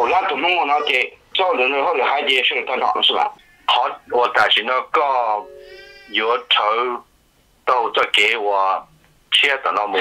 走了都弄那些走人了后来还接是正常的是吧？ 好，我但是那个有头到这给我切的那么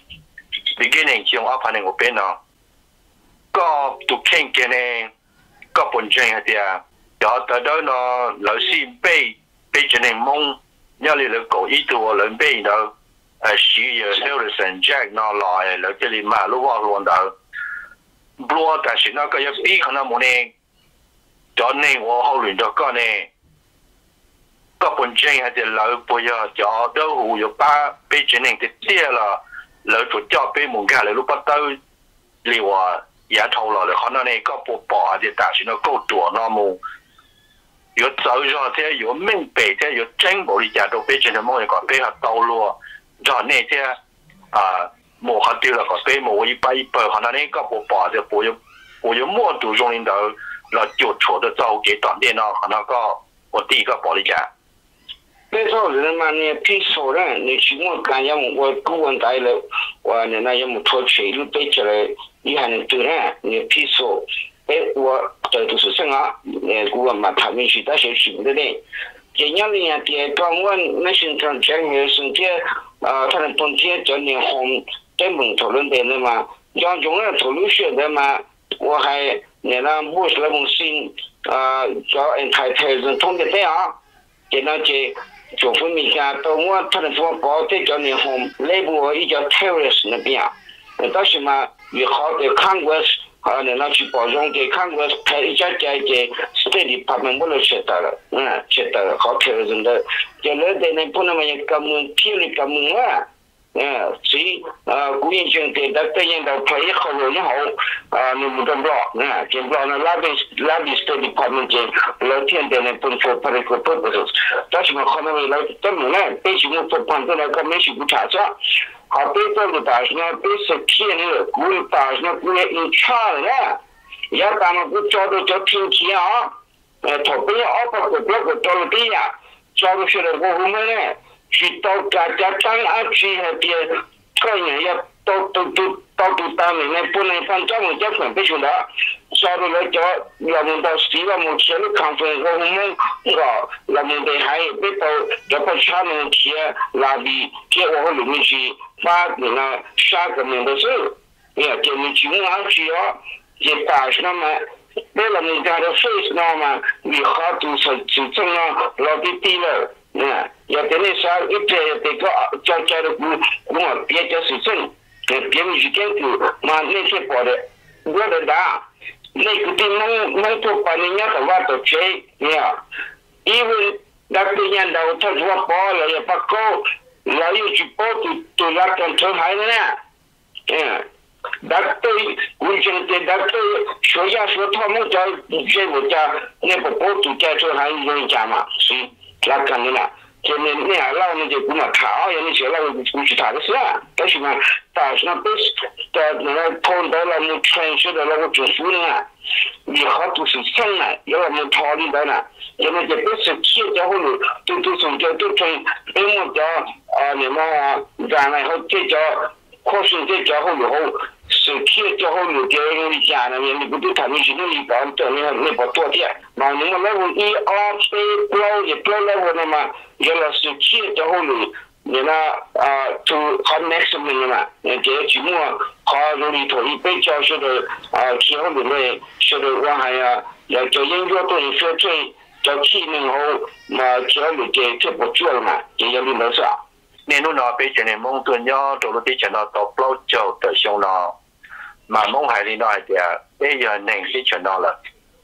，beginning 用阿盘的我边呢，个都看见呢，个本身係啲，有得到呢老師被真係懵，因為你講呢度我兩邊呢，需要了了成績那來，了這裡馬路啊亂到，不過但是那個一邊可能冇呢。cho nên 我後來就講呢，個本身係隻老婆呀，就都會有把被真係嘅啲啦，老做咗俾門家嚟都不到，你話也頭落嚟，可能呢個婆婆係大選到高度那麼，如果走咗即係如果明白即係如果真冇你家都俾真係冇人講俾佢到咯，就呢即係冇佢掉啦個俾冇一百，可能呢個婆婆就會有摸到中領導。เราจุดโฉดเจ้าเกตอนเดียนขณะก็วันที่ก็บริจาค那时候人嘛，你批手人，你去我干要我顾问带了，我那要么拖去路背起来，你还能做人，你批手，我这都是什啊？顾问嘛，他们去大学去的嘞。这样的呀，这刚我那现场讲的是这他们冬天叫年红，专门讨论的了嘛，让中央讨论学的嘛，我还。你那不是那种新叫太人通的这样，给那些就分明下到我他们说搞这叫年红，内部一叫 terrorist 那边，但是嘛，越好的看过你那去保障给看过拍一家家的 state department 不能写到了，写到了好 terrorism 的，就那的呢不那么一个门骗了个门啊。所以古人讲的，那这样的可以好容易好你不懂不见不那拉比 study department 的老天的呢，不是 political purposes， 但是嘛，可能老怎么呢？被什么做判断那个没去不查查，好被这个大学呢，被是骗了，古人大学呢，古人一查了，要咱们不找到叫天气啊，他不要二百个标个到了对呀，找到学了我们呢。去到家当啊去那边，个人要到当面呢，不能放专门叫准备出来，稍微来叫我们到西了目前的康复，我们我们的还有被到要把他们去那里给我们里面去把那个下个面的事，给你去我去哦，也打什么？为了你家的费那么，你好多是就这样老的低了。要等你啥一天这个家的我别的事情，别人去监督，嘛那些包的，我的答，那个地能做把人家的话都接，因为那个人的他说包了也不够，老有去包都那跟成孩子呢，那对卫生的那对学校说他们家这个家那个包都家成孩子人家嘛，所以。那看的啦，就那老那就不嘛讨厌那些老不去谈的事啊，但是嘛，但是呢，不是在那个碰到了我传授的那个读书呢，以后都是生了，要我们讨论的呢，因为这不是企业家或者都从这都从北么叫你们然后这叫科学这叫后以后。是企业家后有的用的家呢，你不对他们是那里搞的那把多点，那你们那个一二三标也标那个的嘛，原来是企业家后有，你那就很 maximum 的嘛，这题目好容里头一被教授的之后里面说的我还要叫研究东西最叫体能后嘛，之后里这不做了嘛，这要你们说。 nên lúc nào bây giờ này mong tuần nhau đồ đi chợ nó tập lâu châu tới xong nó mà mong hay đi nói thì bây giờ nên đi chợ nó là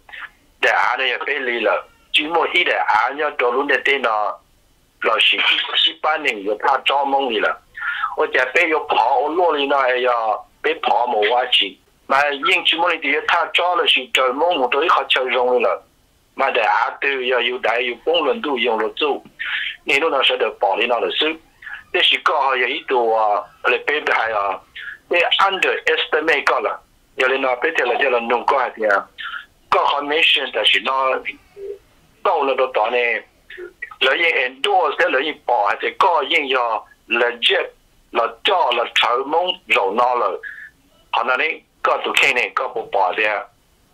để ăn đây bây lì là chỉ một ít để ăn nhau đồ luôn để tên nó là chỉ ba年有他招梦里了，我在bây giờ跑我落里那要被跑没关系，mà 因只么里的他招了是招梦我都好超容易了，mà để ăn都要有带有功能都用了做，你lúc nào sẽ được bỏ đi nào được sự。这是刚好有一度来背的还你 underestimate 个了，有的那背的了，就了弄个的刚好没选的是那到了都到呢，了也 endorse 的了一包，还是个人要 legit 了照了头蒙肉闹了，好那里个都看呢个不包的，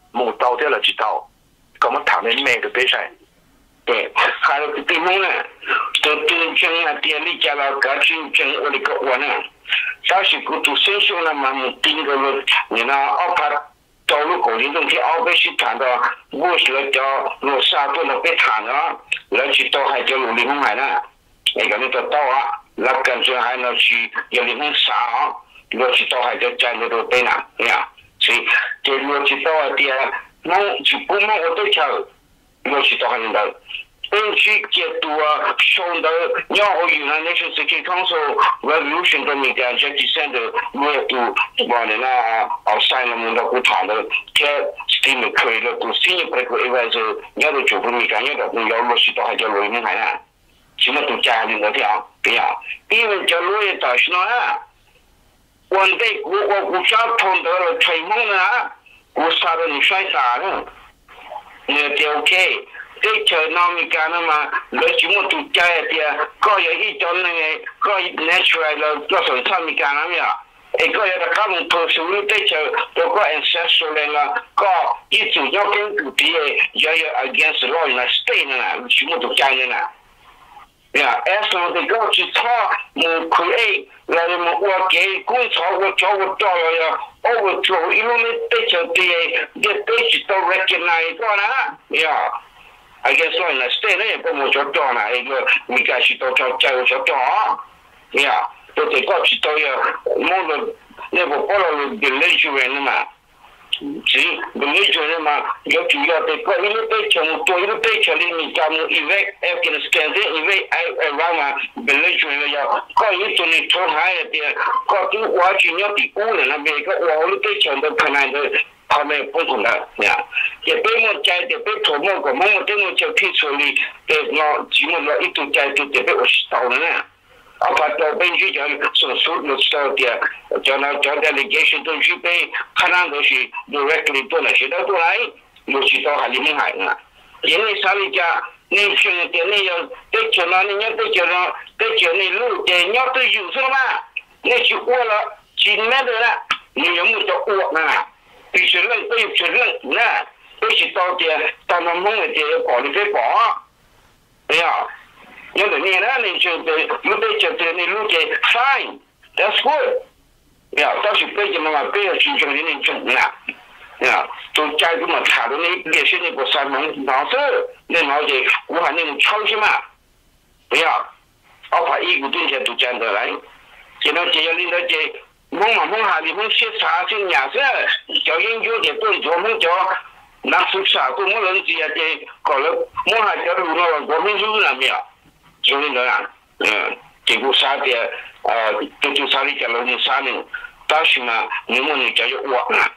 木刀的了知道，咁么他们每个比赛， 对，还有个地方呢，都真正啊，店里家了个真正我的个我呢，但是古都生锈了嘛，木钉个了，你那奥帕道路口里东西奥被是谈到，我是了叫罗沙多了被谈了，了去到还叫路里面来呢，那个那个到啊，那跟着还能去有里面杀啊，了去到还叫在那个被拿，呀，所以这了去到啊店，我去不忙我都瞧。我去到很多，本区解读啊，上到鸟和云南那些事情，康说我有选择那点，这第三的我都我的那奥山了，我那不谈的，这是没可以了，都新一辈个一般是鸟都就不没干，鸟都不要落去到还叫落云海啊，什么都家里那条，对呀，因为叫落叶到是那啊，我对我家碰到了吹风啊，我杀了你摔傻了。那就 OK， 这叫那米干了嘛？那什么都加一点，搞有一种那个搞natural 了，搞成啥米干了没有？搞有的他们特殊的这叫都搞 ancestral 了，搞一主要跟土地要有 against law 呢 stay 呢，什么都加的呢。呀，as 我这个去炒，我可以，那我给工厂我叫我到了。我做一路的对着的，对着都 recognize 过啦，呀，I guess 说呢，stay 呢也不么做到啦，一个你开始都叫叫做到，呀，都得过去都要，我们那个过了 village 人了嘛，是 village 人嘛，有主要的过一路对着我多一路对着的，你讲我evac Afghanistan 的evac around 嘛 village 人要过一种的出海的，过都我去要比乌人那边个我路对着的可能的。他们不同的呀，也被我家的被土木个，我对我就提出来，对我只么了一度家就得被我烧了呢。啊，把到本去叫手术了烧的，叫那叫 delegation 都去被看那都是 directly 做了，现在都来，又去到海里面海了。因为啥里家，你兄弟你要对叫那你要对叫那对叫你路的，你要对有什么嘛？你去过了，去那的了，你有没有叫过呢？必须认对确认那都是到的到那梦的保的保，哎呀，有的你呢你就得有的就得你路的 fine，that's good， 呀，到时背着嘛背着去就你那种啦，呀，都加这么差的那也是那个山盟老师那老的我还那种抄袭嘛，不要，我把一股东西都讲得来，现在只要你那些。梦下你们去查去伢子，叫研究的对做梦叫那是啥都没人知啊的，搞了梦下叫路了，我们路那边，就是那样，结果啥的就啥的叫了你啥的，但是嘛，你们你叫我啊。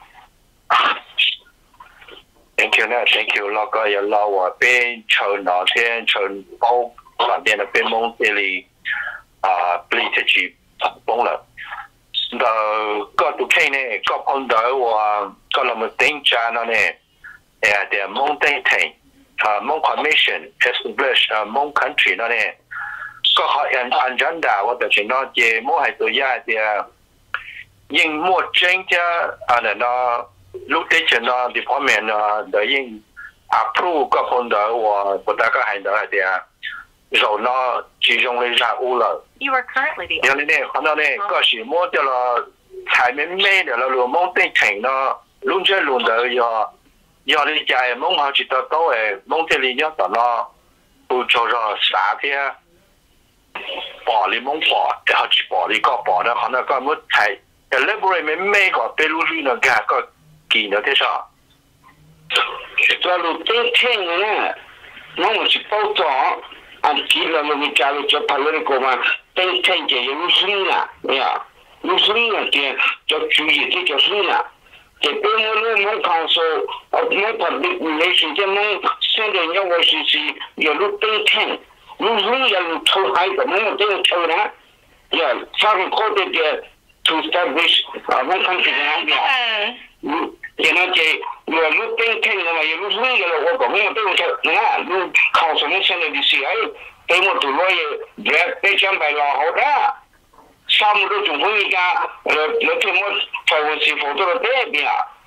Thank you 呢 ，Thank you， 那个要老我边从那天从包那边的边梦这里不离出去崩了。ก็ตุกที่นี่ก็พงเดอว่าก็เรามาตั้งใจนั่นเนี่ยเดี๋ยวมองตั้งที่มอง commission establish มอง country นั่นเนี่ยก็เขาagenda ว่าแต่ฉันนั่นจะมองให้ตัวยาเดี๋ยวยิ่งมั่วเจ๊งจะอะไรนะลูกเด็กฉันนั่น department เดี๋ยวยิ่ง approve ก็พงเดอว่าพอตาก็ให้เดี๋ยวเดี๋ยวเราเนาะ其中的任务了。 You are currently the. 然后呢，看到呢，个是摸掉了，菜面买掉了，路蒙得停了，弄这弄的要你家蒙好去到到诶，蒙这里要到那，不做着啥的，保里蒙保，然后去保里搞保的，可能个么菜，那不然没买个被路里那个给了的啥。 这路得停了，我去包装。Antila lo mi calo cho parlare come tente che Luslina, ya. Luslina che giudice che Luslina. Che per non council of no public relation che non sende nya wo si yo lu tente. Luslina lu to hai da mo de to na. Ya, sorry code to establish one country ya. Che non che yo lu tente na yo Luslina lo ko mo de to na lu council mo sende di si ai. 对我都罗也别讲白了好的，啥么都总会一家，那天我在我媳妇做了代表，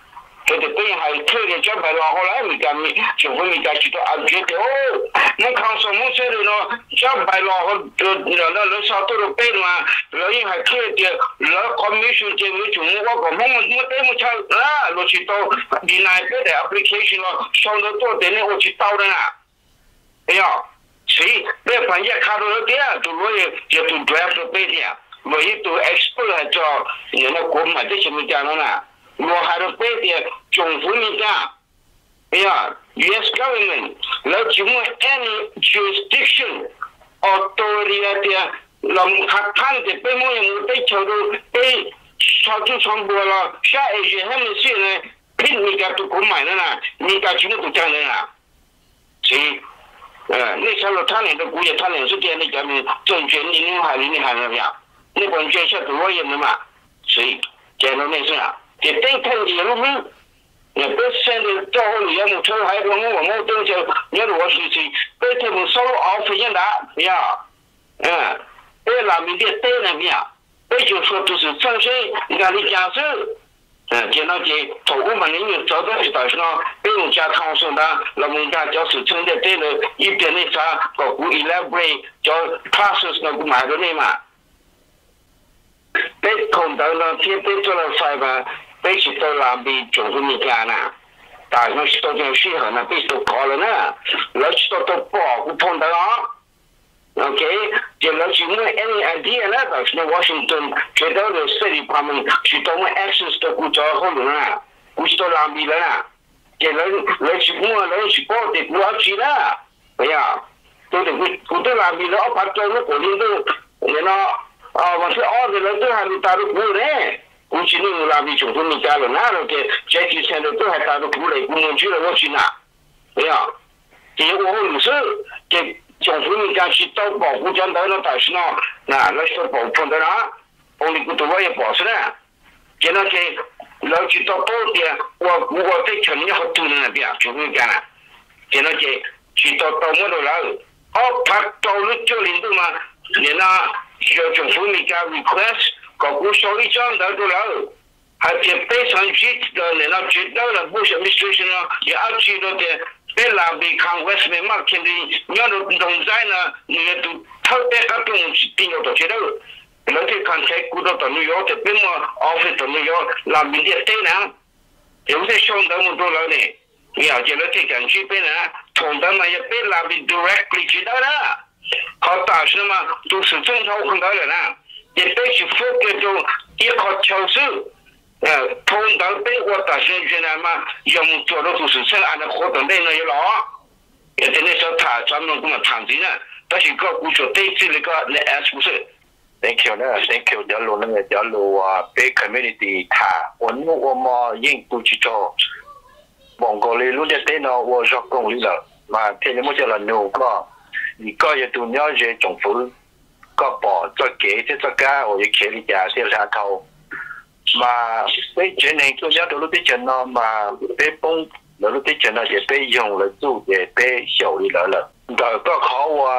这个本还特别叫白了，后来米家米政府米家知道安全的哦，那康什么事的呢？叫白了后，那少多的背嘛，那因还特别，那 commission 这个就我讲我对我讲啊，我去到你那边的 application 了，上得多点呢，我去到的啦，哎呀，所以那反正看到了点，就我也都 draft 的背的，我也都 expert 还叫你那国买这什么讲了呢？我还是背的政府米家。US government, let you any jurisdiction, authority at the Lam the Pemo, they told they shot to some bola, Sha Asia Hemisphere, pin me got to come mine, me got you to China. See, 那时候他俩的古也他俩是这样的讲的，政权你另外你还怎样？那关键是多人的嘛，所以讲到那是啊，这对抗的路路。也不现在到后里要车还我们东西，你如果是被他们收熬时间的，呀，被那边的对那边，被就说都是正身，你看你假设，见到这头我们人员找到是到时候，被人家康说的，那么家就是真的对了，一边的啥，搞古 elaborate 叫 process 那个买的那嘛，被碰到那天被做了5吧。被许多人被政府米家呢，大家许多种适合呢，被都搞了呢，老许多都保护碰到啊。OK， 就老许多 any idea 呢，到时候 Washington 觉得的 State Department 许多我 access 的国家后头呢，有许多人被了呢，就老许多老许多的国家去了，哎呀，都得不都人被了，把做那国领都，你那我说的人都还没打到过呢。估计你们那边政府没干了，那了的，这几天都还打到过来，不能去了，我去哪？哎呀，这我有时这政府没干去到保护讲到那但是呢，那说保护的啦，我们不多也保是了，现在这老去到多点，我在城里好多人那边政府干了，现在这去到我的了，他到了这领导嘛，你那需要政府没干 request。搞股手一张得多了，还是非常积极的，那知道了不什么事情呢？也要知道的，别那边看 Westman Market 的，你要农在呢，你也都特别个东西定要到知道。那这看起股到纽约这边嘛 ，office 到纽约那边的对呢，有些相当么多了呢。你要知道这讲这边呢，从他们也别那边 directly 知道了，好大事嘛，都是正常看到了呢。也必须覆盖住一个城市，碰到被我打算进来嘛，要么做的就是像按照活动内容有了，也在那时候他专门跟我谈的呢，但是个故事对这个那 S 不是。 Thank you 呢 ，Thank you 条路那个条路啊，被 community 他，我们应不去做，蒙古里路的电脑我说公里了，嘛，天天我叫了牛个，你个也都了解政府。ก็บอกจะเก๋ที่จะก้าวอยู่เขตยาเสียราเขามาไปเจนเองตัวยาตัวรู้ที่เจนเนาะมาไปปุ่งแล้วรู้ที่เจนเนาะจะไปยงเลยจู่จะไปเฉียวเลยละแต่ก็เขาว่า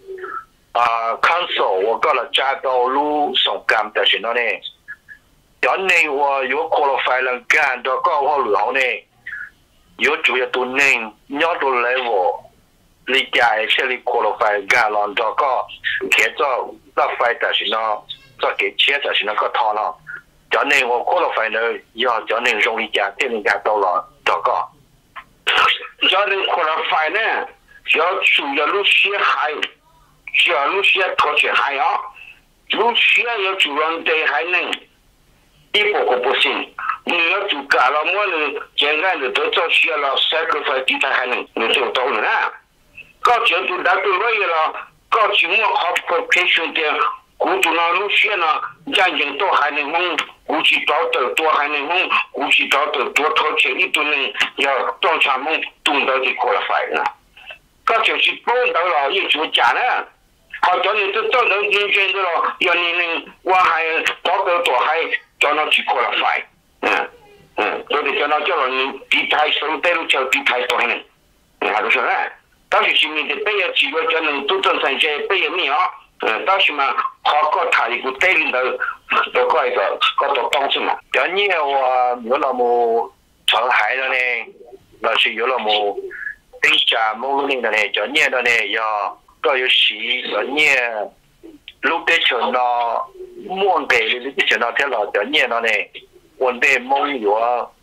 council 我ก็ละจ้าตัวรู้ส่งกรรมแต่สิเนาะเนี่ยตอนนี้ว่าอยู่ qualify ลังการตัวก็ว่าหรือเขาเนี่ยอยู่จุดตัวหนึ่งยอดตัว level理解这里 qualify 干了，这个开做那 fight 的是呢，这给钱的是那个套了，叫你我 qualify 呢，要叫你容易加，对人家到了这个， 叫你 qualify 呢，要主要路线还，需要路线拖起还要，路线要主人对还能，一步不行。你要做干了么呢？简单的都做需要了 sacrifice 地才还能，你就到了呢。搞清楚那个来了，搞清楚好 application 的，古都那路线呢，眼睛多还能蒙，估计找得多还能蒙，估计找得多掏钱一吨人要当场蒙，动到就过了烦了。搞就是碰到了也就假了，好叫你都找到人选的了，要你能我还找得多还找到就过了烦，所以叫他叫了你地台收带路叫地台多还能，还是说呢？到时前面的背要几个叫能都正常些背要没有，到时嘛好搞他一个带领的都搞一个搞到帮助嘛。 第二我那么 thở hại đó nè là sử dụng là một tính trà mông lên đó nè cho nhẹ đó nè do có yếu sĩ cho nhẹ lúc tết cho nó muôn cái lúc tết cho nó theo là cho nhẹ đó nè vấn đề mông yếu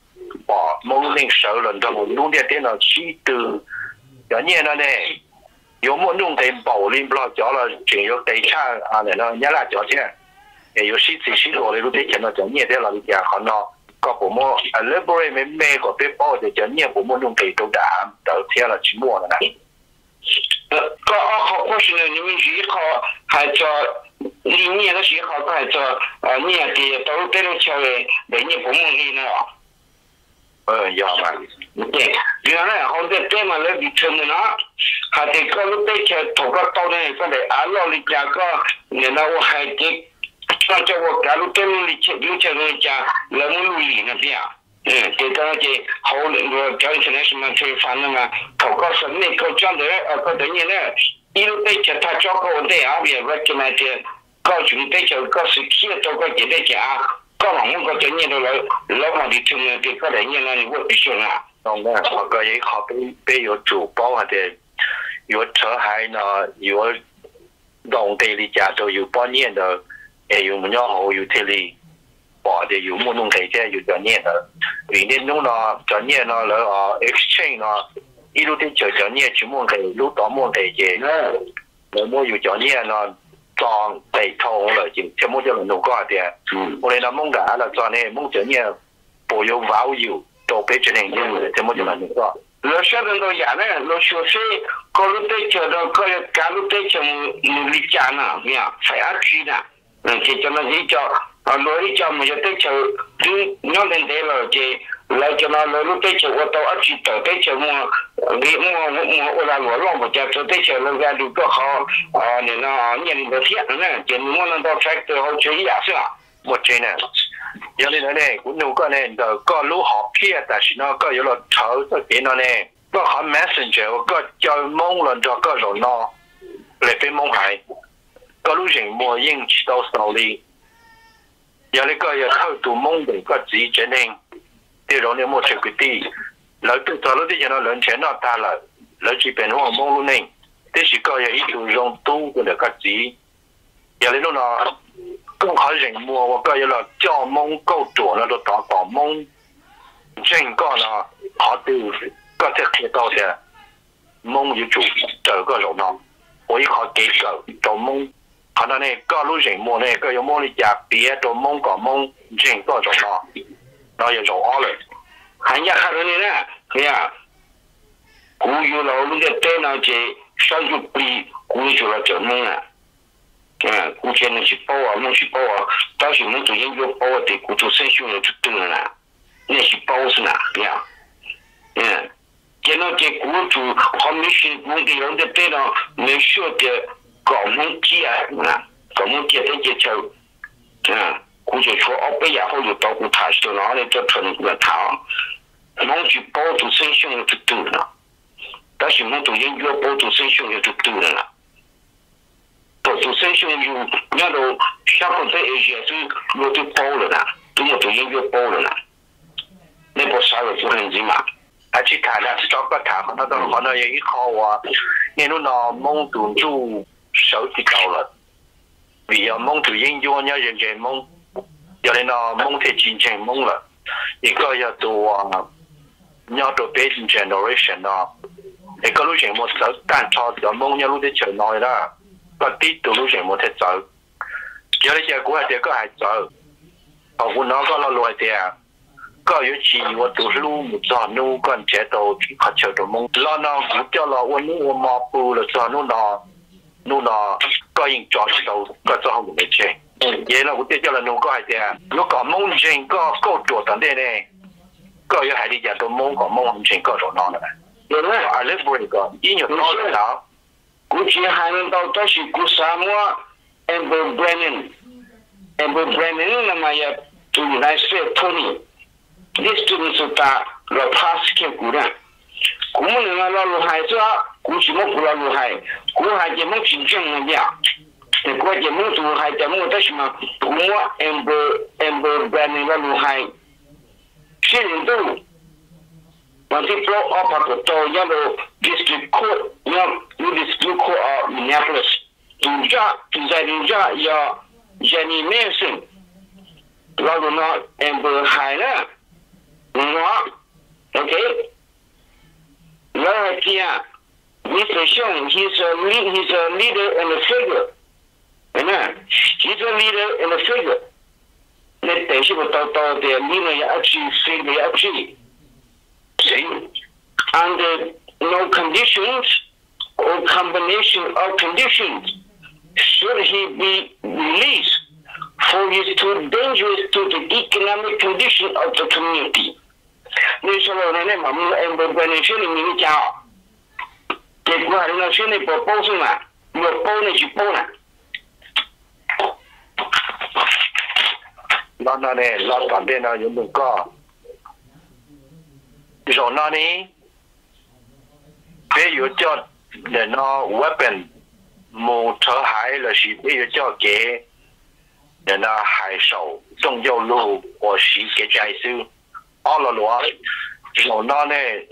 bỏ mông lên sợ lần cho một lúc tết nó chỉ từ cho nhẹ đó nè有么弄的保龄不老脚了，只有得差啊，那个伢拉脚钱，也有些自己落的路得钱了，就伢在那里家看到，个不么啊，那不然每个被包的就伢不么弄得都大，到天了去摸了呢。 个好或是呢，你们学好还做里面的学好个还做年的都得了钱的，那你不蒙的呢？ 要嘛。 对，原来好在对嘛那里村的呢。还得个路对起头个到那个嘞，俺老里家个，你那我还得，那叫我赶路对路里去，路去那家老母路里那边，对个这好我表现来什么去反正嘛，头个是那个这样的，个等于呢，一路对起他照顾我对啊，别个就那些，高雄对起个是去照顾这对家，个往我个等于老往里头呢，这个等于呢，我必须啦。 懂的，我个也好被有主包啊的。有车海呢，有农地里家都有半年的，也有么样好有田里，或者有么弄地些有半年的，明年弄呢，半年呢，然后 exchange 呢，一路的就年去么地，路到么地些，那么有半年呢，装地头了就全部就弄过的，我哋那么个了装呢，么半年不有value有，都被这年的，全部就弄过。老晓得到伢呢，老学费，高路对桥到高要赶路对桥努力加呢，咩啊，非要去的，这叫那一叫老一叫没有对桥，就两年得了这，来叫那老路对桥，我到去到对桥我来罗浪不叫做对桥那个路个好你那年龄的天呢，就我能到 tractor 好注意啊是吧？我真的。有啲人咧，管到個咧就個路好偏，但是呢個有落炒就變咗咧，個喺 messenger 個就蒙咗咗個人咯，嚟俾蒙係個路程冇應去到手裏，有呢個要偷渡蒙嘅個指證咧，啲人你冇食佢啲，來到咗嗰啲人啊兩錢咯大啦，來這邊我蒙路咧，啲是個要一路用東嘅個指，有呢度呢。更好人摸我个有了叫蒙够多了都打搞蒙，整个呢好对个在铁道的蒙有主这个人呢，我一考给个到蒙，可能呢个路人摸呢个有摸的家别都蒙搞蒙整个人呢，然后也做好了，还要看到你呢，对呀，古有老路的对那些小就比古有了怎么啊？古前那些包啊，弄些包啊，当时我们做研究包的，古做生锈的就对了啦。那些包是哪样？见到这古主还没学古的人的对了，没学的搞蒙机啊，搞蒙机的这叫古就说哦，不然后就到古塔去，然后呢就成个塔，弄些包做生锈的就对了。但是我们做研究包做生锈的就对了。做生锈就那都下不在一些就我就包了啦，都我做研究包了啦，那不啥个不能进嘛？而且看了找个谈，那到可能也一考啊，你那那蒙住住手指到了，为要蒙住研究，你要人家蒙，要你那蒙太真正蒙了，一个要做啊，你要做 basic generation 啊，一个路线我走单超就蒙一路的就来啦。個啲道路上冇得走，有啲隻股係隻個係走，我攞個落來啲啊，個有時我讀書唔做，นู่個人寫到學校度懵，攞嗱股掉落我นู่我冇報了做นู่個人做到個做好唔嚟嘅，嘢啦我跌咗啦นู่個係啲啊，如果懵正個做等啲咧，個有係啲人都懵個懵唔正個做嗱啦，有咧係咧唔個，因為多咗。古前还能到是古沙漠 Amber Brennan 那么也就来说托尼，这就是他老帕斯克古人，古们那老路海子，古什么古老路海，古海节目真正那样，古节目就海节目的什么古么 Amber Brennan 老路海，是人都 When they blow up at the door, yellow district court, district court of Minneapolis, to Jenny Mason, Laguna, and Berhaina. Okay? Right here, Mr. Sean, he's a leader and a figure. Amen. He's a leader and a figure. Let the people talk about their leader actually say they actually. See? Under no conditions or combination of conditions should he be released, for he is too dangerous to the economic condition of the community. Nên sau đó này mà em bên phía mình chào, kết quả là phía này bỏ bao xong mà, một bao này chỉ bao nè. Nó này lo toàn bên nào những đừng có, rồi nó này, bây giờ cho để nó weapon, một thợ hải là gì bây giờ cho cái để nó hải sầu, trong dầu lúa hoặc gì cái trái sư. All of the rồi nó này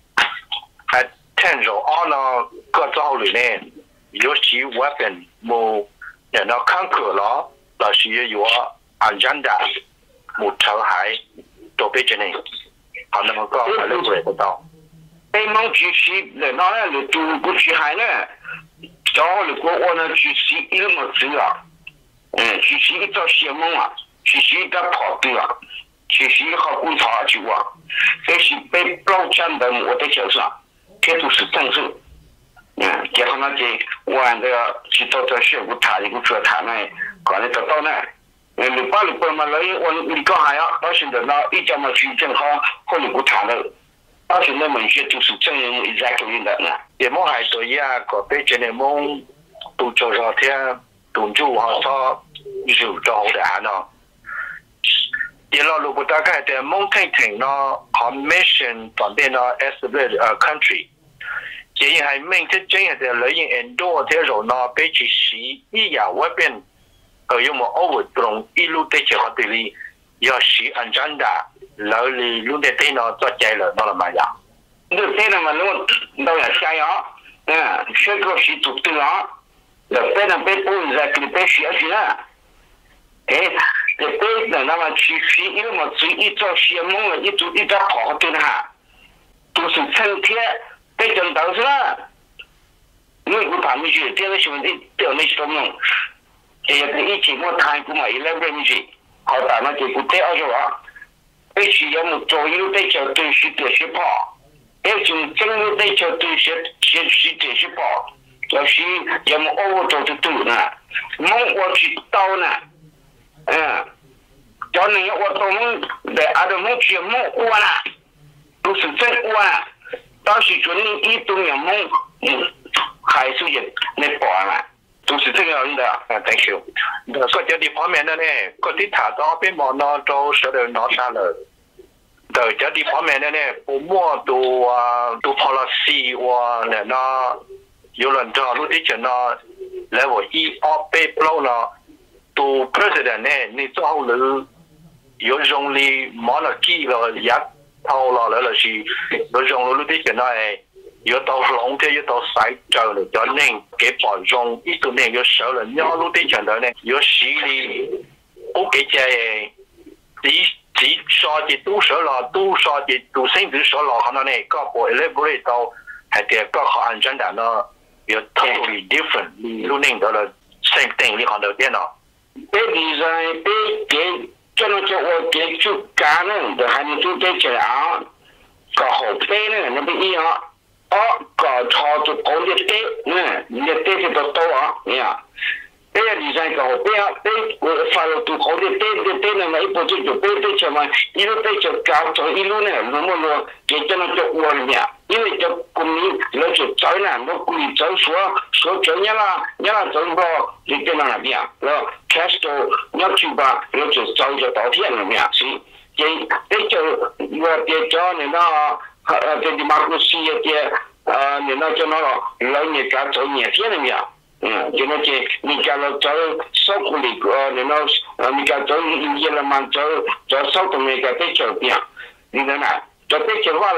thêm rồi nó có giáo lý này有些 weapon 冇人nó kháng cự nó là需要 agenda 冇偷海都被这呢好那么高还能做得到被蒙举起来那呢就不去海呢找了国我呢举起一么子啊举起一招邪梦啊举起一个跑对啊其实好观察去啊，这是被标签的我的角色，这都是正事。结合那些我这个去到这学过他一个说他呢，可能得到呢，你把嘛来你干啥呀？到现在那一家嘛去正好或者不谈了，到现在某些都是正人 exactly 的呢。 也冇系对呀，个被真系冇都做咗听，动作好多有咗好大咯。第二路不大概在蒙特廷呢 ，commission 方面呢 ，establish a country， 这样系明确真系在类型 endor 这种呢，比起十一呀外边，有冇 overthrow 一路对这个对里，要是按照的，老里路的对呢做ใจ了，那了嘛呀？ 那对了嘛，那要下呀，学个是做对啊，那别人别不在给别学习了，这辈子那么去学，因为我只一早学梦了，一早跑对了哈，都是成天被整到是吧？因为我谈没去，这个兄弟掉没去做梦，一起我谈过嘛，一来不没去，好打那就不对二十万，而且要么左右对角对是对是跑，而且正右对角对是对是跑，要么偶尔做就对呢，梦我去到呢。cho nên我都梦在阿的梦去梦我啦，都是真我啦。到时准你一动了梦，还是也那保啦，都是这个样的。Thank you。 個這啲方面呢，嗰啲查到邊望到都捨得攞晒了。對，這啲方面呢，不摸都 policy 哇，那有人做路啲人呢，level 1 2 被 blow 呢。to president 呢，你做好了，有用力冇了幾了，一套了了是，有用了啲人呢，有到龍嘅，有到細就嚟咗呢，幾百用，呢度呢有少了，有路啲人呢，有實力，屋企隻，只說嘅都少了，都說嘅都甚至少了，可能呢個部 elaborate 到係嘅個個安全呢，有 totally different，路呢到了 same thing，你看到邊咯？ 被理财被给叫那叫我给就干了，都还没就在这啊，搞好背呢，那不一样，搞操作搞的背，你的背是多多啊，你啊，被理财搞好背啊，背我发了都好的背呢嘛，一步就背什么，一路背就搞走一路呢，那么给叫那叫我呢。因为这公民那就找呢，我故意找说这年了找不就在那边，然后开始要去吧，那就找一个稻田那边，所以这就我别找你那这地马古西的你那就那个老年家找年田那边，就那些你家了找少苦力你那你家找一了嘛找少东那个在这边，你看那这被讲话了。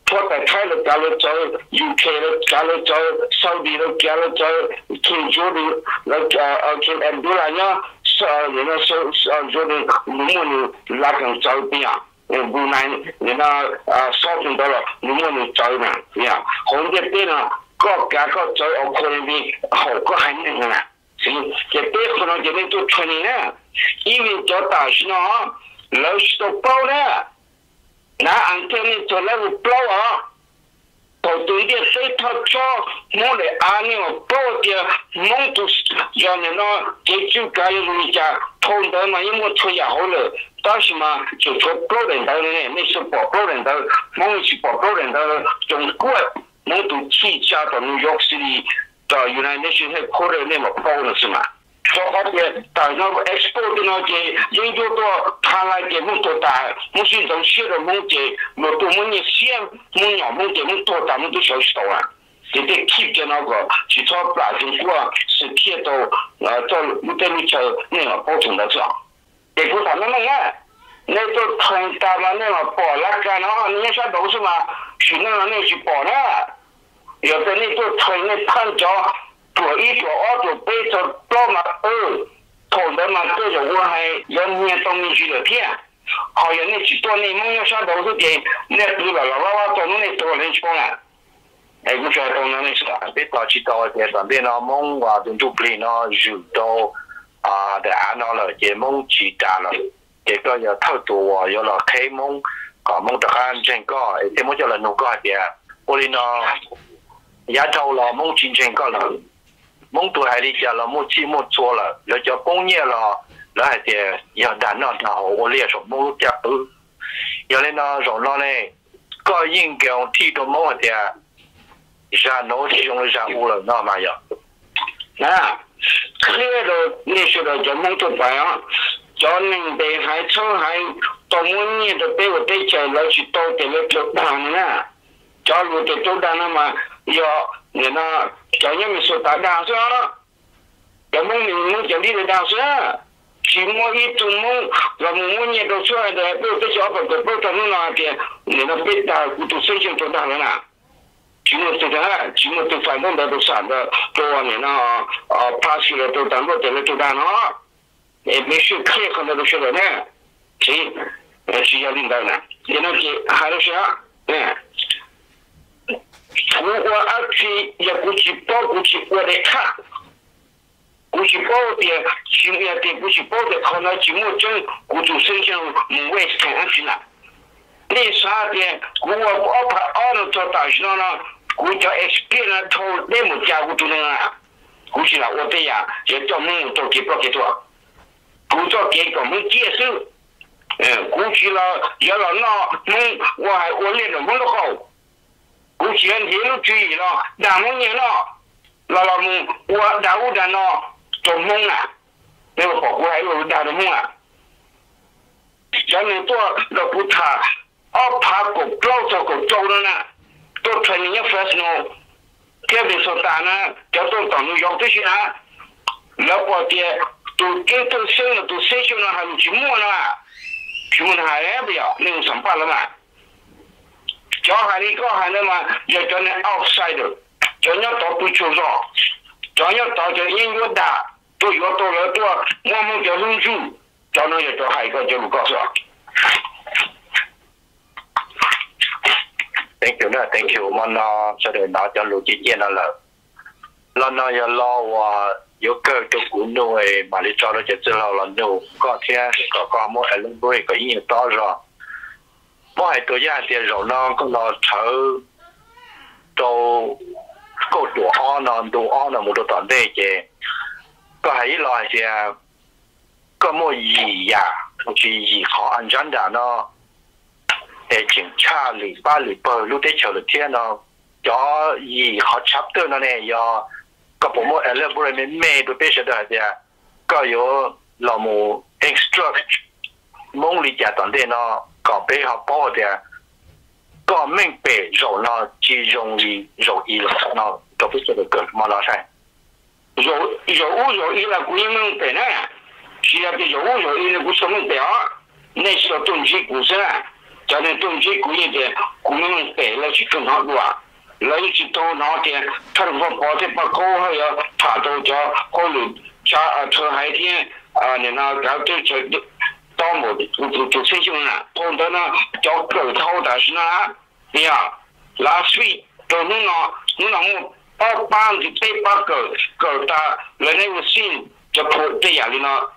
拖在泰了加了走 ，UK 了加了走，沙地了加了走，新疆的跟印度人呀，人家说的我们拉上走边啊，湖南人家少听到了，我们走呢，呀，红这边呢，各家各走，我可能比好个很那个啦，所以这边可能这边做村里呢，因为做大事呢，老是都包呢。那安天你做那个包啊，到对的谁他做，我来安尼个包的，我都要你那这就该有人家通的嘛，因为出也好了，但是嘛就做包人的呢，那是包人的，我是包人的，中国我都去加到New York City，到原来那些可能那么包了是嘛？说好的，但那个 export 的那些研究到他来的梦多大，我是从写的梦的，我多梦的写梦鸟梦的梦多大，我都晓得了。这得 keep 的那个，去找大中国是贴到到我在你叫那个包成的这样，结果他们弄啊，那都很大嘛那个包那个呢，你说都是嘛，去那个那去包呢，有的那都存那看着。做一做二做背着多嘛同的嘛这种我还要念东西去了天，好像那许多年梦要上都是的，那对了，老总那多人说了，哎，我说东那是吧？ 别到去到的当边呢，梦话从就不呢，遇到的安那了，也梦去打了，这个要偷多啊，要了开梦，梦的看真个，这梦叫了弄个的，我哩呢，也到了梦真真个了。梦都还里家了，梦寂寞做了，要叫工业了，那还得要难那好，我列说梦家要来那容纳嘞，个应该用提到梦的，像农事用的像乌了那嘛要， 啊，这个你说的叫梦都白啊，叫你北海冲海，到梦年都被我带起来去到这个做单呢，假如在做单了嘛，要你那。叫你们说打当时啊，要梦叫你的当时啊，期末一做梦，我们年都出来的，都这小本不怎么那边，你那被打都申请做大了啦，期末做的，期末都反正都散的，多年了pass了都当做这个做大了啊，也没学课很多都学了呢，谁需要领导呢？你那些还是啥？我而且也过去包过去我来看，过去包的，前面的过去包的，可能节目中过去申请我也是看上去了。那啥的，我二做大学了，我叫 experience 头那么加我都能啊，过去了我这样也叫梦都给不给做，我叫给我们接受，过去了要了那梦我练的梦都好。我前天都注意了，两梦年了，老梦我大屋的呢做梦啊，那个宝我还有大的梦啊，叫你做老不差，怕狗老做狗走了呢，都穿你要发生哦，特别说大呢，叫做当你要这些啊，老把的都跟都生了都生锈了还有去摸了嘛，去摸它还不要，那个上班了嘛。叫喊你搞喊的嘛，要叫你 outside， 叫你到不求上，叫你到这音乐大，都要到了多，我们叫认输，叫你要到下一个就不告诉。 Thank you 呢 ，Thank you， 我们呢，这里拿着录音键了，那那要老话有个就古弄诶，马里找了就知道了，弄个天个么还能不会个音乐到上。我係對一啲人啦，咁我炒到高度安啊，到安啊冇到當地嘅，個係來嘅，個麼意呀，好似意考安全的咯，警察禮拜錄啲潮嘅天咯，有意考差唔多呢，有個部門誒，不然咩都必須都係嘅，個有老母 instruct 夢裡嘅當地咯。搞背後包的，個明白肉呢，就容易了，那都不是那個馬拉山。 肉易了，不明白呢，需要的肉易了，不是明白啊，那是要东西故事啊， cho nên tôi chỉ cũng như thế cũng mình để là chỉ cần họ đùa lấy chỉ tôi nó thì thân phong có thể bắt câu hay là thả tôi cho cô lụt cha thưa hai thiên nên là cái tôi chơi到某就成型了，碰到那叫狗头的是那，哎呀，last week 就弄我把的被把狗打，人家有心就破这样的呢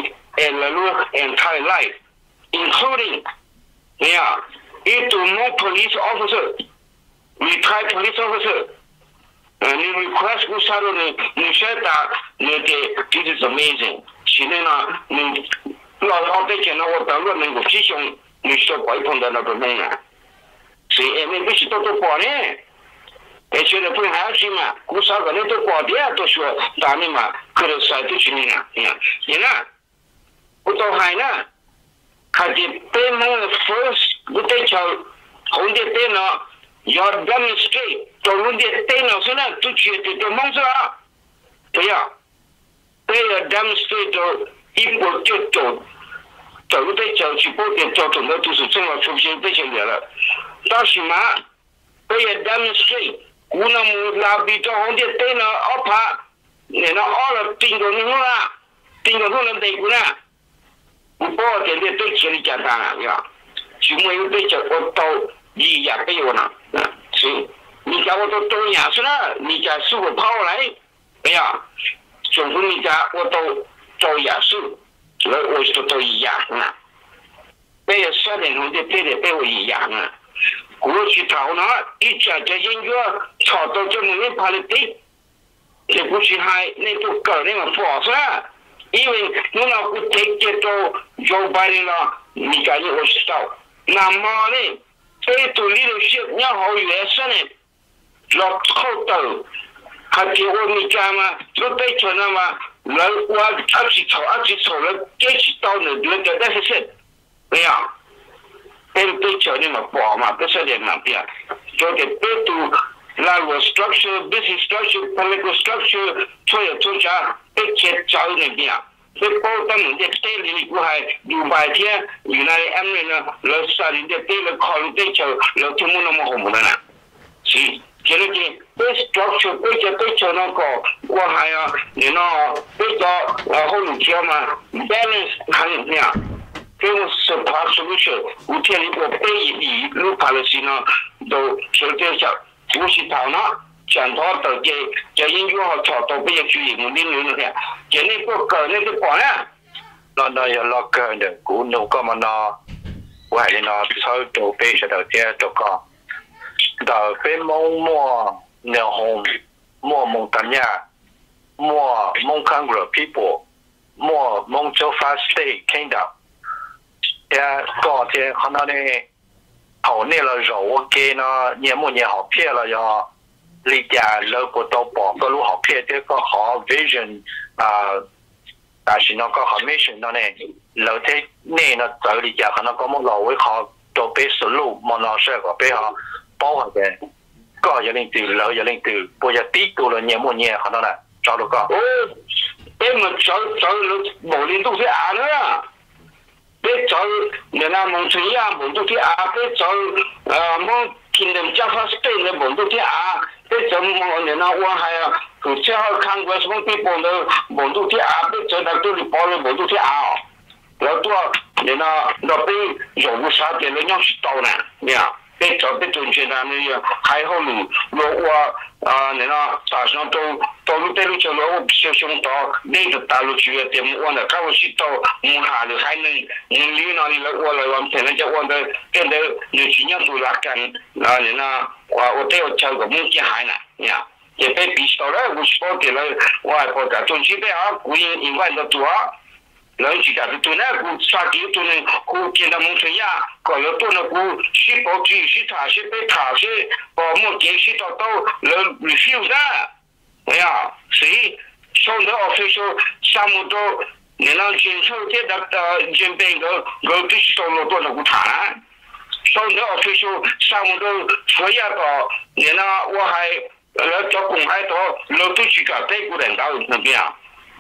，and entire life including 哎呀，it to no police officer retired police officer 你 request 不下的你现在你的 this is amazing 现在呢你老在讲呢我当然能够继续你说白碰到那个弄啊所以你必须都过呢而且呢不还要去嘛古啥个你都过的都说大你嘛可能晒都去你啊你看我都还呢看见被蒙 first 我在叫红的被呢要 demonstrate 到红的被呢是呢都觉得都蒙着对呀被要 demonstrate 到一波就走在郊区波点交通的都是正好出现这些人了到什么被要 demonstrate 我那么拉比到红的被呢我怕你那二了顶着你了顶着你得过呢我把点的对起来简单了呀就没有对着我到一样被我呢所以你家我都东亚是了你家是我跑来哎呀总之你家我都都也是我都一样啊被10点钟的被我一样啊过去头呢一家这音乐吵到这么没拍的地这过去还那都搞那个法是因为我那不接到Joe Biden了你感觉我知道那么呢这都里头是你好原生的老后头还给我你家嘛就对着那么人我一吵了这起到呢人家那是哎呀对着你嘛包嘛不是的嘛别就得对都law structure business structure political structure 所有都家对接找那边所以包他们的对里不还有白天原来俺们呢老啥人的对了考虑对着老听不那么好么的呢是这个对 structure 对着那个我还要你那对着后路条嘛 balance 看怎样这个是他是不是我天里我背里路爬了些呢都就这下不是头呢讲他的这音乐好吵都不要注意我们那个这那个歌那个光呀那要老歌的古弄个嘛那我还那超都背下到这都个到被摸然后蒙大家摸 Congress people 摸 Joffa State Kingdom 也搞这可能呢好那了肉我给呢年末年好骗了要离家老不到宝个路好骗这个好 vision 但是那个好 mission 呢老在内呢走离家可能个么老会好都被收入么老师个被好包好的个也领对老也领对不要低多了年末年可能呢找到个被我找了某领都是安了被找人家蒙村呀蒙都去被找蒙听them Jaffa State 的蒙都去被找蒙人家我还要就最后看过什么地方的蒙都去被找到这里包了蒙都去然后多人家那被有个啥的人家去到呢呀被找被准确的那个还好路我人家打上都路对路走了我小熊到那个大陆去的我那刚我去到下的还能你那里来我来往前人家我的跟的你去年都拉干人家我都要找个梦见海呢呀也被比较了我说给了我还不敢准确的古因为的多人家的都那古啥地都能古见到蒙村呀搞了多那古西北地西塔西北塔西把我给西到人 refuse 的哎呀所以上的 official 项目都你让经受这的准备个必须到了多那古谈上的 official 项目都所以个你那我还叫公开到都去搞这个人到那边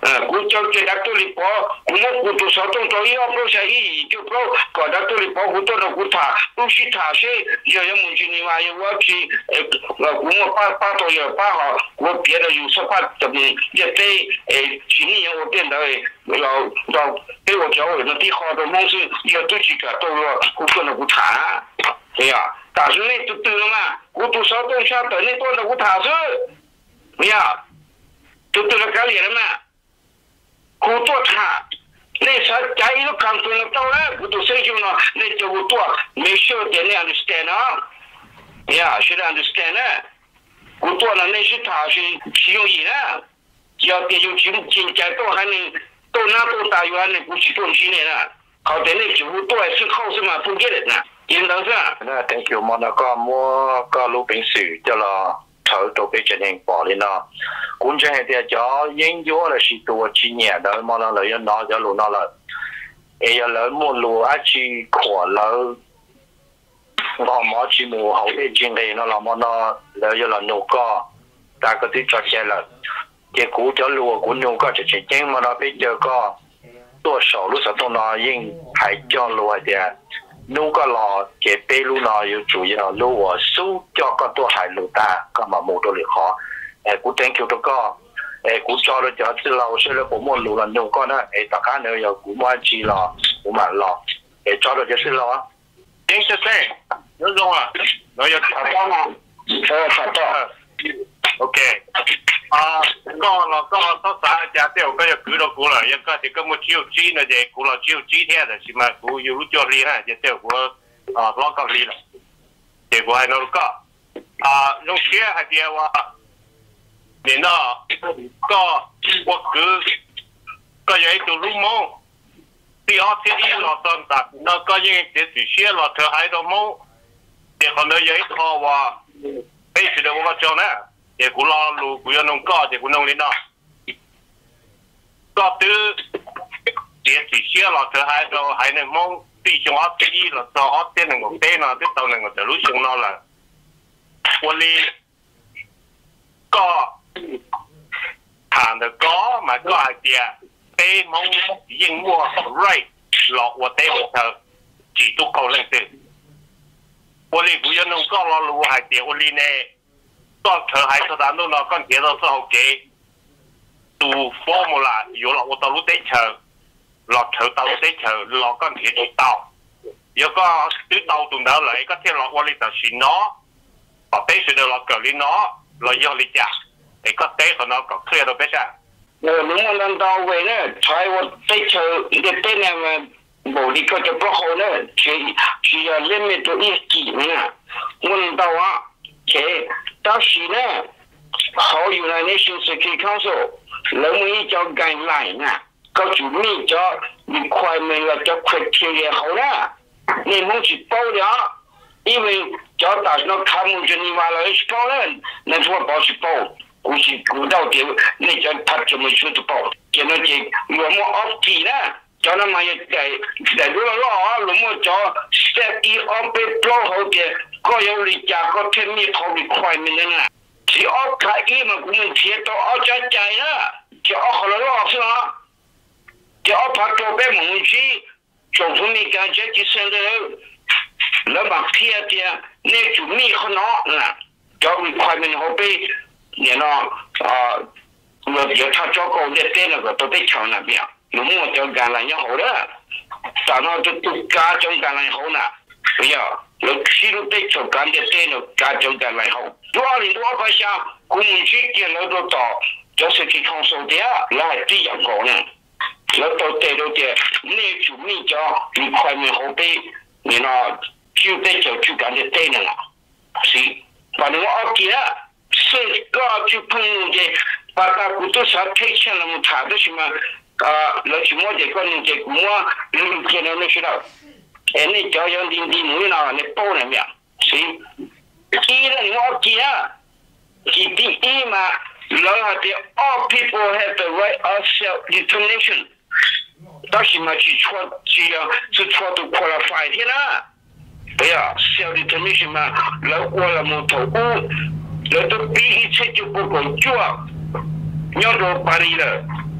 cú cho cái đặc tôi đi bỏ cú một cú tôi sao tôi tôi yêu pro sai ý cho pro có đặc tôi đi bỏ cú tôi nó cú thả cú chỉ thả sẽ giờ em muốn chỉ ni mà emว่าchỉ cú một ba tôi giờ ba họ cú别的有什么怎么也得今年我变得要给我教我那地好的东西要对这个都要cú tôi nó cú thả对呀但是呢就对了嘛cú tôi sao tôi sao tới này tôi nó cú thả chứ对呀就对了改了嘛cú tôi thả này sao trái nó càng tôi nó đâu đấy cú tôi xây dựng nó này cho cú tôi make sure they understand nó yeah should understand đấy cú tôi là này是他是使用意呢要得有进阶都还能都拿都大约呢估计东西呢好的呢就都还是好什么不给人呢应当是那 thank you 嘛那个么个路平时叫了头都被进行保理了工程还得叫研究了是多几年的嘛那了要拿着路拿了要了么路啊去看了我冇去冇好的经历那了么那了要了弄个大个对做些了结果叫路我弄个就去经嘛那被这个多少路上都那因还叫路还的弄个了这北路呢有主要路我收叫个多还路大干嘛冇多里好我 thank you 这个我找了就知道我说了我冇路了弄个呢大家呢要我冇去了我买了找了就是了啊听是谁有种啊我要查到吗查到 OK 講咯，都啥家啲我今日舉到股啦，一家就根本只有知呢隻股啦，只有知聽就是嘛，股要做呢啦，只啲股攞夠呢啦，結果係攞個用車係點話，連到個我個有一條路網，第二天一落上達，那個人這是車落頭喺度網，然後呢有一套話，俾住到我個將呢。也古老路古要弄高，也古弄领导，高的也是些了，这还能蒙弟兄啊，这一了，到啊点能够对呢，这都能够走路行了了。我哩高谈的高嘛高还点，对蒙硬我 right 了，我对我头几度高冷的，我哩古要弄高了路还点，我哩呢。到头还是咱弄了，刚接到之后给读 formula 有了，我到路得抽，落头到路得抽，落刚铁就到，有个对到动到来，个天落我哩就是喏，把背水的落狗哩喏，落要哩家，个背和那个推到背上。 如果能到位呢，才我得抽一个背呢嘛，无哩个就不好呢，需要limit到一几呢，我能到啊。到时呢，好有那National Security Council，人们叫 guideline 啊，告诉你叫 requirement 了，叫 criteria 好了，你们去报了，因为叫大那他们就你完了去报了，那说报去报，估计估到的，那叫他怎么去的报，叫那些我们 off key 呢。叫那么一在路上啊，路么叫 step 一二被标好的，各有里家个天米好的快门的呢。只二开一嘛，我们贴到二家家了，就二好了老师啊，就二怕多被蒙去，做出你感觉就生的，那么贴的，那就米很好了，叫你快门好被，你那我叫他找高的在那个都在桥那边。如果叫橄榄也好了，但係都加種橄欖好啦，不要，我知道得做緊嘅電腦加種橄欖好。2028下，我們去見到到，就是去控訴的啊，那係這樣講呢。我到地到嘅，你做咩咗？你快面好俾，你那就得做緊嘅電腦啦，是。反正我記得，是個就朋友嘅，把大股都啥推薦了，我查到什麼？老是我这个人这我你见到那知道，你教养你没那你包那边，是，第一我记啊，是第一嘛，老下的 all people have the right of self-determination， 但是嘛去错都 qualify 的啦，不要 self-determination 嘛，老过了木头屋，老都比一切就不够做，要做巴黎了。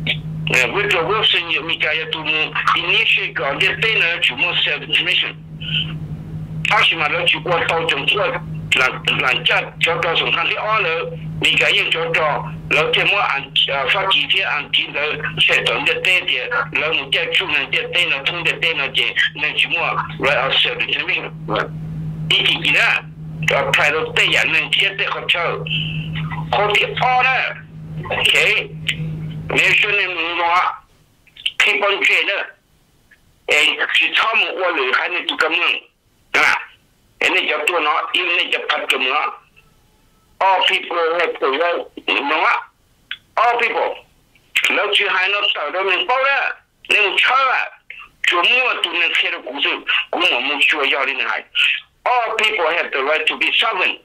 With the Wilson, you make a to initiate on the dinner to more self-determination. Ashima, let you walk out and work. Lancat, Jota, some country honor, Mikayan Jota, Lotemo and Fakiti and Tinder set on the day, Long get children, get dinner to the dinner day, Nanchimua, right outside the television. Eating that, a private day and then get the hotel. Hold the order, okay? Nation in Noah, keep on trainer, and she told me what you had to come in. And they just do not, even if you put them up. All people have to go, Noah. All people. No, you have not started in Poland. No, China. To more to the head of Kuzu, all people have the right to be sovereign.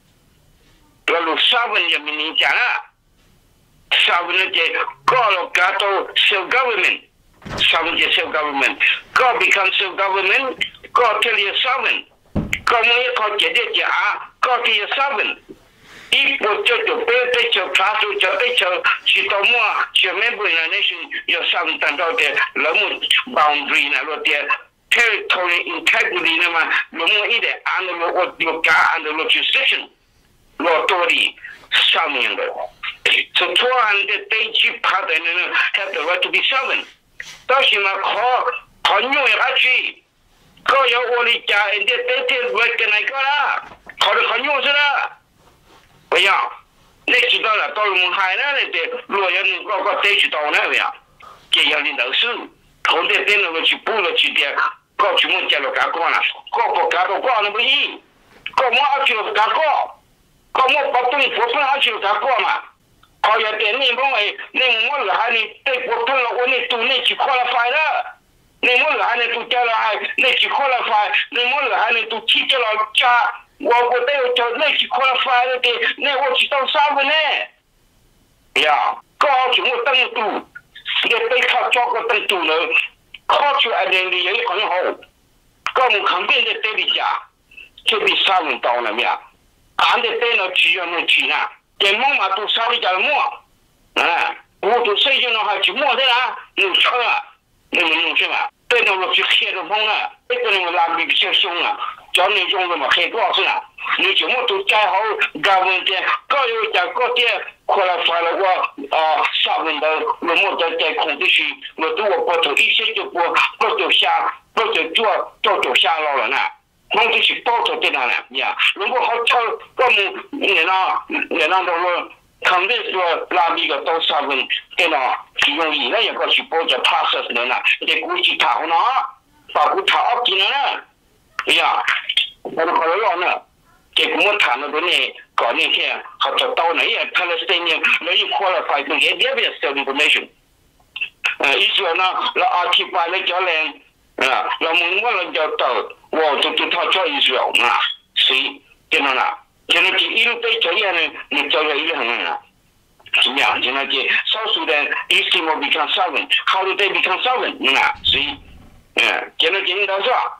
Well, sovereign, you mean, sovereignty, God of God, self-government. Sovereignty, self-government. God becomes self-government. God tell you sovereign. God get it, God is sovereign. Equal to the picture, class to the picture, she told more, she remember in a nation, your sovereign out there, Lamut boundary, there, territory integrity, no more either, and what you got under jurisdiction, law authority, sovereign. So 200 day cheap pattern have the right to be sovereign. Toshima call you actually. Go your only child and they work and I got up. Call the consumer. Well, yeah, next to dollar, Tolman High, lawyer, got station down area. Get your little soon. Hold the dinner which you pull it to their coach, Montella Gagona. Go for Gago, go more actual Gago. Go more popping for actual Gagoma. Call your name one, honey, take what only to make you qualify that. Nemula hane to tell her, let you qualify. Nemula hane to teach her cha. What would they tell let you qualify? They what you don't solve it. Yeah, go out to what they do. Get big hot chocolate and tuna. Culture identity, you can hold. Come in the baby jar to be silent down them. Yeah, and the pain of China. The moment to solve more. Who to say you know how to more there? You try. 你们弄什么？对那个去黑的风了，这个人拉比较凶了，叫你用什么黑多少了？你怎么都改好government各有家各店过来发了我下面的我们在控制区，我对我不头一些就不就下不就做下了呢？控制区包着在那呢呀，如果好超我们你那都是。肯定说拉比个到上面电脑提供以内一个去包着 process 的呢，你估计他呢，把股他up进来了，哎呀，我们好了呢，这个我谈了多年，搞那天好找到呢，也他的声音没有qualify to get their self information，意思呢，那RT8的教练那我们叫到，我就他叫意思啊，谁电脑呢？现在这一路对这样呢，你教了一个很难。怎么样？现在这少数的 Eskimo become sovereign. How do they become sovereign? 所以，现在这领导是吧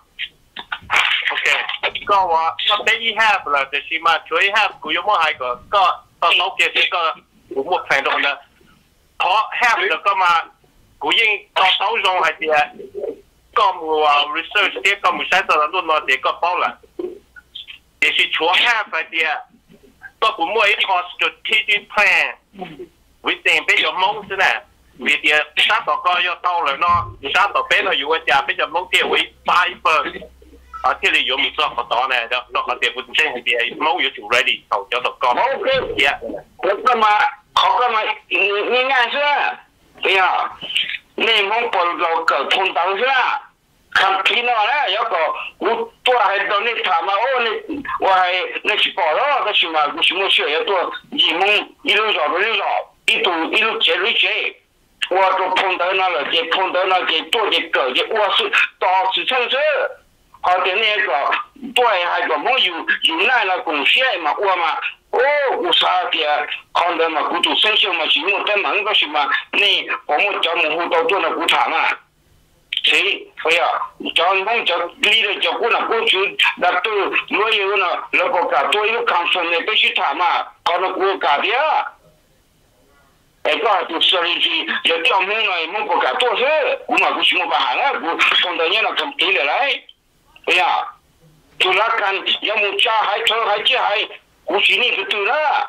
？OK， ก็ว่าก็ได้ยี่ห้าเลยแต่ชิมาช่วยห้ากูยังไม่หายก็ตอนเราเกี่ยวก็กูหมดแผนตรงนั้นเพราะห้าแล้วก็มากูยิ่งตอนเขาลงไอเดียก็มัว research เดียก็มัวใช้ตอนนั้นนอนเดียก็เป้าละเดี๋ยวชิชัวห้าไอเดียก็กูมัวอีกข้อ strategic plan วิธีเป็นอย่างมงใช่ไหมวิธีสร้างต่อก็ย่อเต้าเลยเนาะสร้างต่อเป็นเราอยู่ว่าจะเป็นอย่างมงเที่ยวไว้ไฟเปิดที่เราอยู่มีตัวขอต่อเนี่ยเราขอเดี๋ยวคุณเช่นเดียวมงอยู่ถึง ready ต่อเจ้าต่อก็โอเคเนี่ยแล้วก็มาเขาก็มาง่ายๆใช่ไหมเนี่ยนี่มงปนเราเกิดทุนตังใช่ไหมคำพินาเนี่ยแล้วก็กูตัวให้ตอนนี้ถามมาโอ้นี่ว่าให้นี่สิปอแล้วก็สิมากูสิมาเชื่อตัวยิมง一路找一路接着接我都碰到那了就碰到那个做的狗的我是到处城市好的那个对还个没有那了贡献嘛我嘛我啥的看到嘛古都生锈嘛是我在门个是嘛你我们叫门户都做了古厂嘛谁？哎呀，叫梦叫离了叫过了过去，那都我有呢，那个干多有抗生的必须他嘛，搞那国家的啊， có tụ xử lý gì giờ trong hôm này mong có cả tốt thế cũng mà cũng chỉ một hàng á cũng còn đời như là cầm tí lại đấy bây giờ tụ lá can giờ một cha hay thơ hay chị hay cũng chỉ ní cái từ đó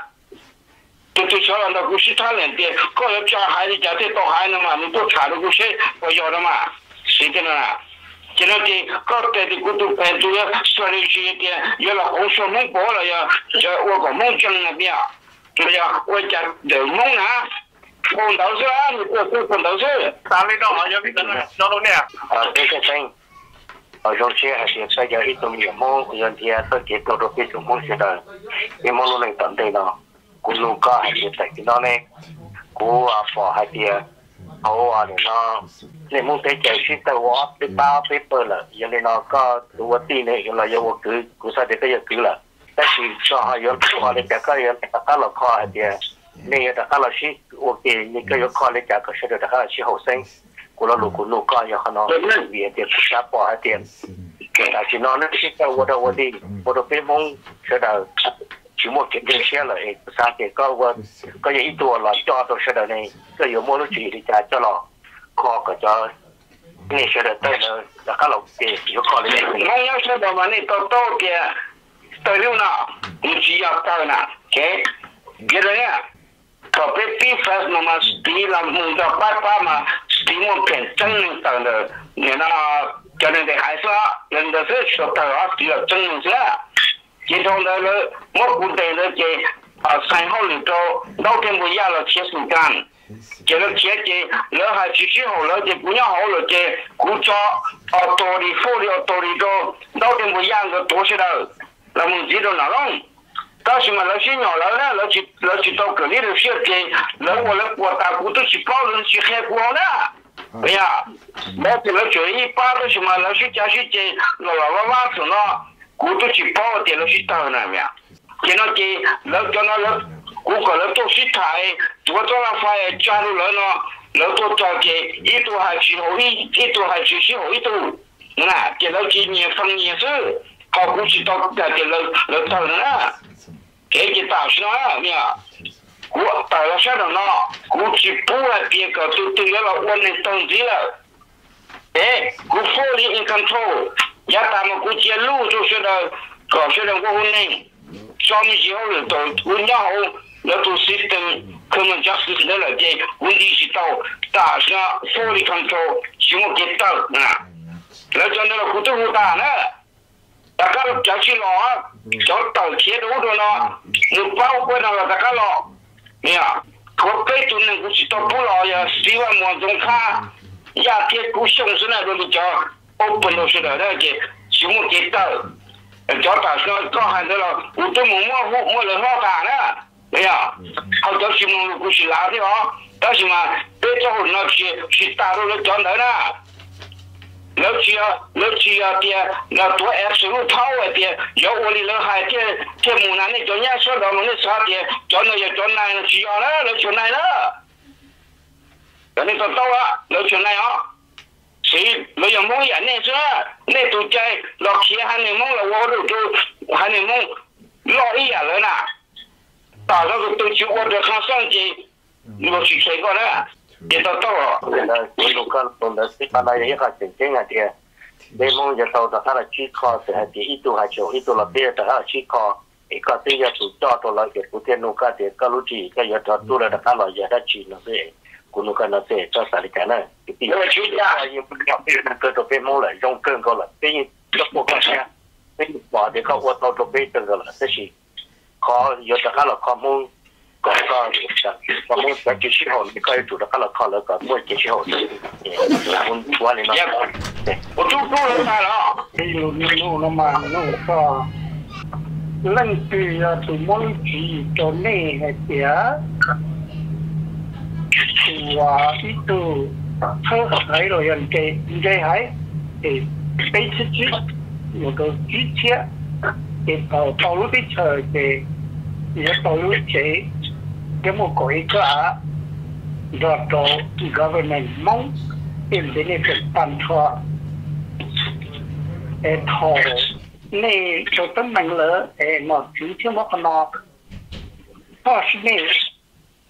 tụ cho là nó cũng chỉ thà lên tiền có giờ cha hay thì cha thì tao hay nữa mà mình tụ thà được cũng sẽ bây giờ đó mà xí cái nào cho nên thì có thể thì cũng tụ phải tụ xử lý gì thì giờ là cũng số mong bỏ là giờ tôi có mong chân là bây giờ tôi chặt đều mong nè con đầu sữa tôi con đầu sữa sao lấy đó giờ biết nó đâu nè cái xanh ở trong xe hay là bây giờ ít tụi mình mong giờ thì tôi chỉ tôi được biết tụi mong sẽ đời nhưng mong luôn là tận đây đó cũng luôn có hay là tại cái đó này cũng phò hay là hậu để nó nên mong tới chạy ship tàu quá tới bao paper là giờ này nó có đủ tiền này là giờ cứ cũng sao để cái giờ cứ làแต่สิ่งที่เขาอยากขอเลยจากก็ยังแต่ก็เราขอเดียนี่แต่ก็เราชี้โอเคนี่ก็ยกขอเลยจากก็เชื่อแต่ก็ชี้หัวเส้นกูเราลูกก็ยังขนมเบียดเดียดชับปอเดียแต่ที่นอนนั่นชี้แต่วันดีเป็นมงเชื่อแต่ชิมว่าเก็บเงินเชื่อเลยสาเหตุก็ยังอีตัวเราจอตัวเชื่อในก็อยู่มั่วรู้จีที่จะจะเราขอก็จะนี่เชื่อแต่เลยแต่ก็เราเก็บยกขอเลยไม่要เชื่อแต่วันนี้โตเกียtới lúc nào cũng chỉ học tới nào, ok? Cái đó nhá, có biết tí phép mà tí làm mùng cho bắt mà tí một kiện chân lên tới nữa, nên là cho nên để hai số, nên là sẽ sắp tới đó tí là chân lên sẽ, chỉ trong đó là một cụ thể là cái sáng hôm lì cho đầu tiên bây giờ là chia sẻกันchỉ là chia cái lỡ hai chỉ hậu lỡ cái cũng nhau hậu là cái cũng cho authority for authority cho đầu tiên bây giờ cái tổ chức đó là mình chỉ đâu nào không, đó mà nó chỉ nhỏ lớn đó, nó chỉ tao cái này sẽ cái, nó của ta cũng tôi chỉ bao lần chỉ khai của đó, bây giờ, bây giờ nó chỉ ít bao đó mà nó chỉ cái, nó là số nó, cũng tôi chỉ bao thì nó chỉ tao này vậy, cái nó cho nó cũng có nó tôi chỉ thay, tôi cho nó phải trả được nó tôi cho cái, ít tôi hay chỉ hậu ít tôi hay chỉ hậu ít tôi, nè, cái nó chỉ nhiều phần nhiều thứ họ cũng chỉ tao cái lời tao nữa, cái tao nói nha, của tao là sao nó cũng chỉ bù lại việc cái từ là quan hệ tổng gì là, cũng fully in control, giờ ta mà cũng chỉ lưu cho sự đó, có sự đó cũng nên, sau này chỉ hậu tao cũng nhau là tu system common justice đó là cái vấn đề chỉ tao ta là fully control, chỉ một cái tao nè, là cho nên là cũng tôi ta nữa. ta cái cháu chỉ lo cháu tàu kia đủ rồi nó nếu bao quên là ta cái lo nè có cái tụi này cũng chỉ tao bù lo ya xí vào mòn trong kha ya thiết cũng sống thế này rồi cho open rồi đó cái chỉ một cái tàu cháu ta có hàng đó là cũng tôi mua lời hoa cả nữa nè họ cháu chỉ mua cũng chỉ lá thế đó đó chỉ mà bây giờ nó chỉ ta rồi cho nó nè lớp chia thì là tuổi absolute power thì giờ tôi đi lớp hai thì muốn này cho nhà số đó muốn sao thì cho này nó chia đó lớp chỗ này đó cái này tôi á lớp chỗ này á thì bây giờ muốn nhận này chứ này tụi chơi lọt kia hai người muốn là vô được tôi hai người muốn lo ý à rồi nè tạo ra tôi chịu qua được khang sang gì nó chỉ thấy con đó để tao cái lúc đó tôi đã xí vào đây cái chuyện này thì để mong cho tao đã là chỉ có thì ít tu hai chỗ ít tu là bây giờ là chỉ có cái bây giờ tụi cho là cái cụ thể nông cái cái lúc gì cái giờ tao tu là đã là giờ đã chỉ là về cụ nông cái nó sẽ cho sản cái này cái bây giờ chúng ta nhưng bây giờ cái tụi bên mong lại trong cơn có là cái cái bộ cái này cái bỏ để có ô tô tụi bên cơn có là cái gì có giờ đã là có mong có muốn cái chỉ hồn thì coi chủ đó là khó là có muốn chỉ hồn thì muốn qua lên nó một chút là sao đó thì nó mà nó có lần từ từ muốn chỉ cho nên hay tiếc thì ít từ thơ thấy rồi anh cái hay thì bây giờ một cái chi tiết thì tàu lúc bây giờ thì tàu lúc chế cái một cái đó government mong tìm đến cái bản thọ thọ này cho tấm bằng lỡ nó chính chứ một nó thọ này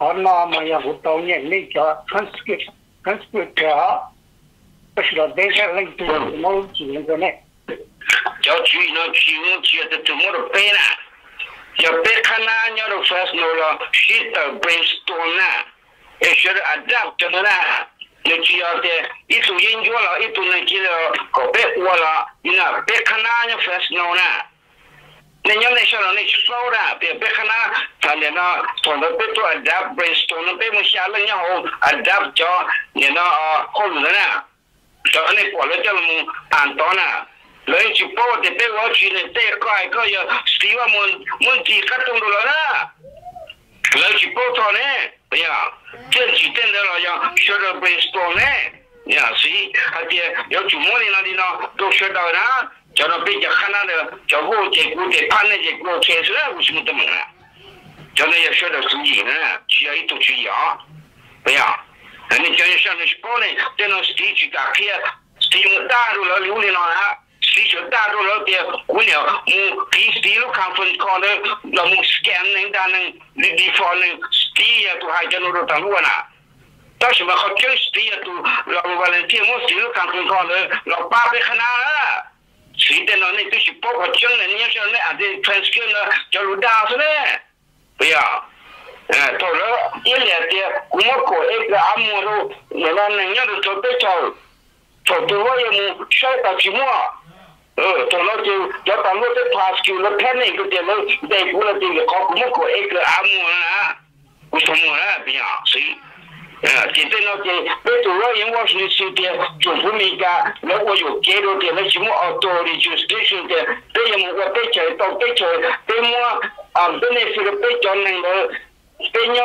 họ nó mà nhà phụ tàu nhận đi cho transcript cho不是了，等下那个毛几那个呢？ 叫注意呢，注的怎么的背呢？要背看那，要的 first 了 ，shit brainstorm 呢，也学的 adapt 的呢。你只要的，一组研究了，一组呢记了，搞背过了，你那背看那要 first 呢？你要那些人你收的，别看那，他那那从那背做 adapt brainstorm 那背么下来然后 adapt 叫你那后头呢？cho nên quả là cho mình an toàn à lấy chỉ bảo để bé gọi chuyện này để coi giờ xí vào muốn chỉ cắt trong đó là lấy chỉ bảo thôi nè bây giờ trên chỉ tên đó là giờ sửa được brainstorm nè nhà xí hay thì giờ chủ mua đi nó đâu sửa đâu đó cho nó bây giờ khả năng là cho vô chế cố chế pan này chế cố chế sửa là cũng tâm à cho nên giờ sửa được cái gì nữa chỉ là ít tổ chức nhỏ bây giờ anh cho nên sao nó bảo này tên nó xí chỉ cả kia xí một đa rồi lưu lên nó ha xí số đa rồi thì cũng nhiều xí lúc khám phân con đó là một scan này đa này đi phone này xí ya tu hai cho nó được tăng luôn à đó là mà họ chơi xí ya tu là một vài thiên một xí lúc khám phân con đó là ba cái khả năng á xí tên nó này tôi chỉ bảo họ chơi này như thế này à thì transcript nó cho nó đa thôi đấy bây giờ thôi đó ý là thì cũng có cái ám mưu đó là nên nhớ được cho bé cháu cho tôi nói em sai ta chỉ mua thôi nó cho tao nói cái pass kêu nó pen này cái tiền nó để cũng là tiền có cũng có cái ám mưu đó cũng không mua đó bây giờ xí chỉ tên nó thì bé tôi nói emว่า是是的政府没干那我有给了的那什么 authority jurisdiction 的bé em我bé cháu tao bé cháu bé mua benefit bé cháu nên đó bây giờ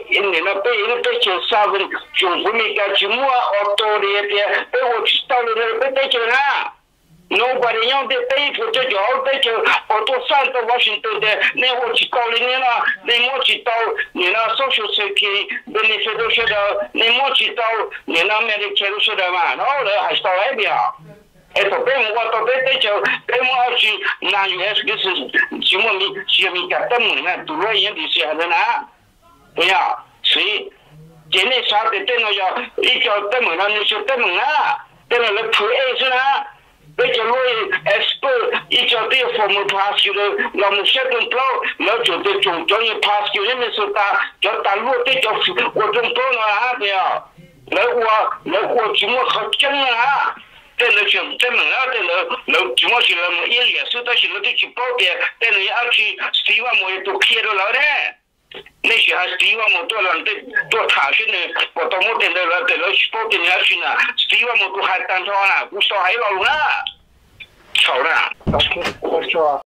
bây giờ sao vậy chúng tôi mình cái chúng mua ô tô đi thì bây giờ tao lên bây giờ na nobody nhau thì bây giờ cho bây giờ ô tô sang tới Washington thì nếu họ chỉ tao lên na nếu họ chỉ tao như là social security benefit đó sẽ đó nếu họ chỉ tao như là Medicare sẽ đó mà nó là hay tao ấy bây giờ esto vemos cuánto techo vemos así na US que se si mi catamos na tu lo y dice nada bây giờ si tiene sao de tengo yo y yo tengo no ni yo tengo nada pero lo que es nada bây giờ lo expert y yo te formo pass you lo mo se con pro lo yo te chung cho ni pass you ni so ta yo ta lo te yo wo chung pro no ha bây giờ lo wo chỉ mua khó chân à tên là chuyện tên là tên là chúng ta chỉ là một ý nghĩa sự ta chỉ là chỉ bảo vệ tên là chỉ希望mọi người kia đó là đấy nên chỉ là希望mọi người làm tôi thả xuống này và tôi muốn tên là bảo vệ nhà chúng ta希望mọi người hai tan thôi là cũng sao hay lâu nữa, sao đó. Ok,